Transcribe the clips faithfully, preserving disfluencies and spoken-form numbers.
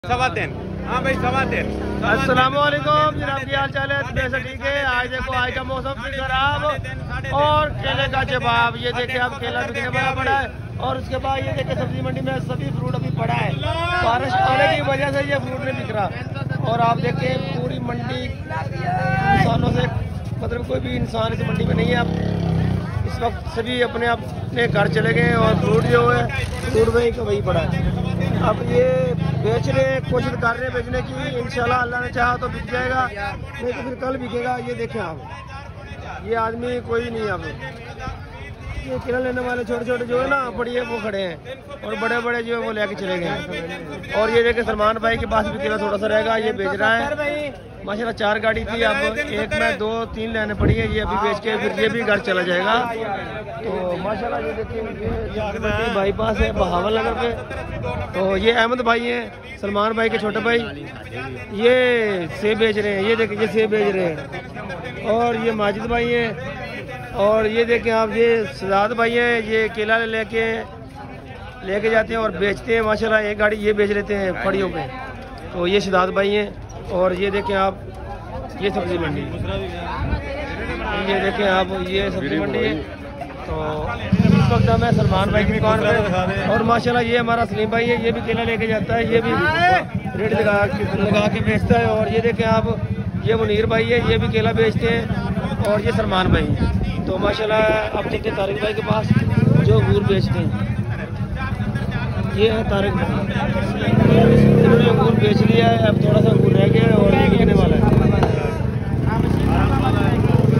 सवा तीन। हाँ भाई सवा तीन। अस्सलाम वालेकुम जनाब, की हाल चाल है? वैसे ठीक है। आज देखो आज का मौसम भी खराब और केले का जवाब। ये देखे आप केला बिकने वाला पड़ा है और उसके बाद ये देखे सब्जी मंडी में सभी फ्रूट अभी पड़ा है। बारिश आने की वजह से ये फ्रूट नहीं बिक रहा। और आप देखे पूरी मंडी इंसानों से, मतलब कोई भी इंसान इस मंडी में नहीं है। अब इस वक्त सभी अपने अपने घर चले गए और फ्रूट जो है फ्रूट वही का वही पड़ा है। अब ये बेच रहे हैं, कोशिश कर रहे हैं बेचने की। इंशाल्लाह अल्लाह ने चाहा तो बिक जाएगा, नहीं तो फिर कल बिकेगा। ये देखें आप, ये आदमी कोई नहीं। अब ये केला लेने वाले छोटे छोटे जो है ना बड़ी है वो खड़े हैं और बड़े बड़े जो है वो लेके चले गए। और ये देखें सलमान भाई के पास भी केला थोड़ा सा रहेगा, ये बेच रहा है। माशाल्लाह चार गाड़ी थी, अब एक में दो तीन लेने पड़ी है। ये अभी बेच के फिर ये भी घर चला जाएगा। तो माशाल्लाह ये देखिए बाईपास है बहावल नगर पे। तो ये अहमद भाई हैं, सलमान भाई के छोटे भाई, ये सेब बेच रहे हैं। ये देखिए ये सेब बेच रहे हैं। और ये माजिद भाई हैं। और ये देखें आप, ये सजाद भाई हैं, ये केला लेके लेके जाते हैं और बेचते हैं। माशाल्लाह एक गाड़ी ये बेच लेते हैं फड़ियों पे। तो ये सजाद भाई हैं। और ये देखें आप, ये सब्जी मंडी, ये देखें आप, ये सब्जी मंडी है। तो इस वक्त हम है सलमान भाई की दुकान पे। और माशाल्लाह ये हमारा सलीम भाई है, ये भी केला लेके जाता है, ये भी रेट लगा के लगा के बेचता है। और ये देखें आप, ये मुनीर भाई है, ये भी केला बेचते हैं। और ये सलमान भाई है। तो माशाल्लाह अब चलते तारिक भाई के पास जो अंगूर बेचते हैं। ये है तारिक भाई, इन्होंने अंगूर बेच लिया है, अब थोड़ा सा अंगूर रह गया है और ये बिकने वाला है।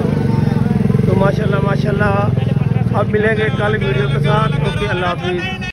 तो माशाल्लाह माशाल्लाह अब मिलेंगे कल वीडियो के साथ। ओके, अल्लाह हाफिज़।